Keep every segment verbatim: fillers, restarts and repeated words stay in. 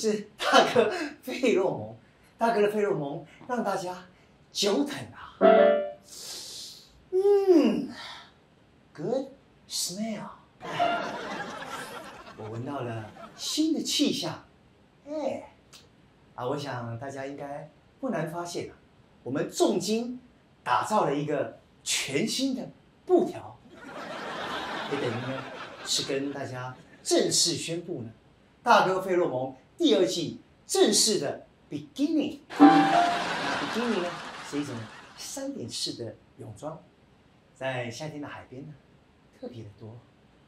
是大哥费洛蒙，大哥的费洛蒙让大家久等啊。嗯 ，Good smell， 我闻到了新的气象。哎，啊，我想大家应该不难发现啊，我们重金打造了一个全新的布条，也等于呢是跟大家正式宣布呢，大哥费洛蒙第二季正式的 beginning。beginning 呢是一种三点式的泳装，在夏天的海边呢特别的多。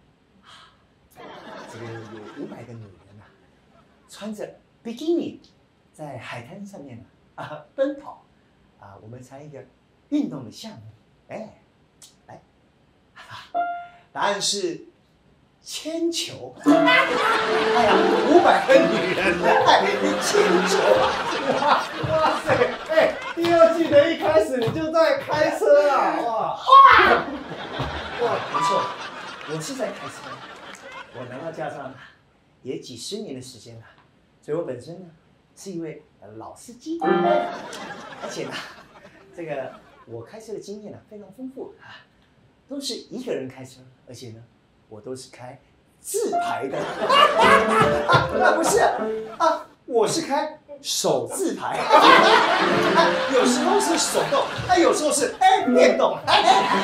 这个有五百个女人呐、啊，穿着 bikini 在海滩上面啊啊奔跑啊，我们参一个运动的项目。哎，来，答案是铅球。哎呀，五百个女人哎，铅球， 哇哇塞！哎，第二季的一开始你就在开车啊！哇哇，没错，我是在开车。我拿到驾照也几十年的时间了，所以我本身呢是一位老司机，而且呢，这个我开车的经验呢非常丰富啊，都是一个人开车，而且呢，我都是开自排的，啊，不是啊，我是开手自排，有时候是手动，啊，有时候是哎电动，哎。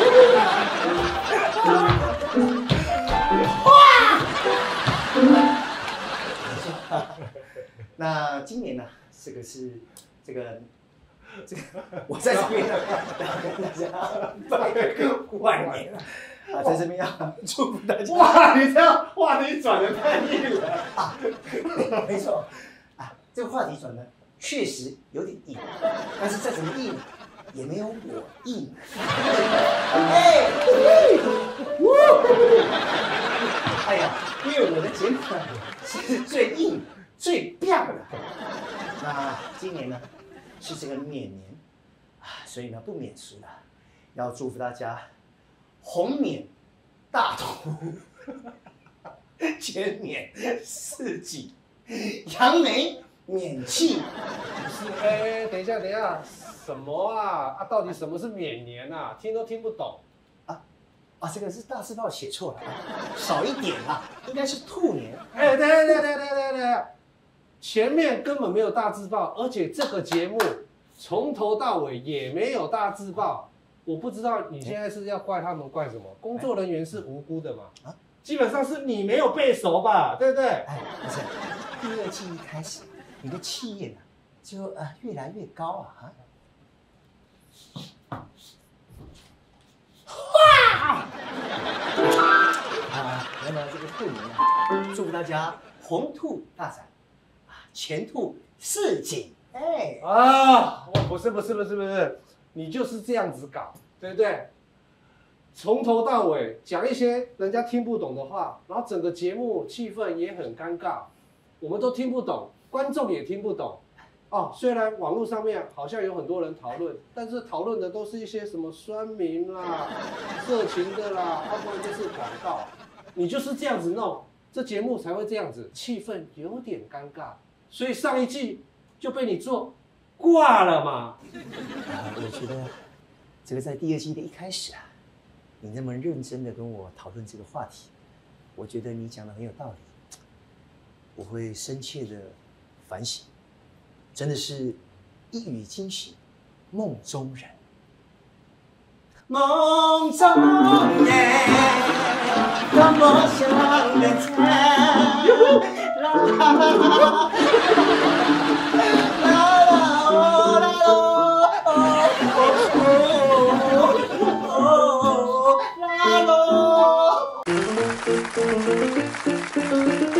那今年呢，这个是这个这个，我在这边要跟大家拜个晚年啊，在这边要祝福大家。 哇，你这样话题转得太硬了啊！没错啊，这个话题转的确实有点硬，但是再怎么硬，也没有我硬。哎，哎呀，因为我的节目是最硬。最棒的。那今年呢是这个免年啊，所以呢不免俗了，要祝福大家红免大头，全免四季，扬眉免气。 不是，哎，等一下，等一下，什么啊？啊，到底什么是免年啊？听都听不懂。 啊啊，这个是大字报写错了，少一点啊，应该是兔年。 哎，对对对对对对。前面根本没有大字报，而且这个节目从头到尾也没有大字报。我不知道你现在是要怪他们怪什么？工作人员是无辜的嘛？啊，基本上是你没有背熟吧，对不对？ 哎，不是，第二季一开始，你的气焰呢就呃越来越高啊！啊！啊，那么这个兔年呢，祝福大家红兔大展。前兔似锦，哎啊，我不是不是不是不是，你就是这样子搞，对不对？从头到尾讲一些人家听不懂的话，然后整个节目气氛也很尴尬，我们都听不懂，观众也听不懂。哦，虽然网络上面好像有很多人讨论，但是讨论的都是一些什么酸民啦、色情的啦，要不然就是广告。你就是这样子弄，这节目才会这样子，气氛有点尴尬。所以上一季就被你做挂了嘛？ 啊，我觉得这个在第二季的一开始啊，你那么认真的跟我讨论这个话题，我觉得你讲的很有道理，我会深切的反省，真的是一语惊醒梦中人。梦中人，多么想人间。啦啦啦啦啦啦啦。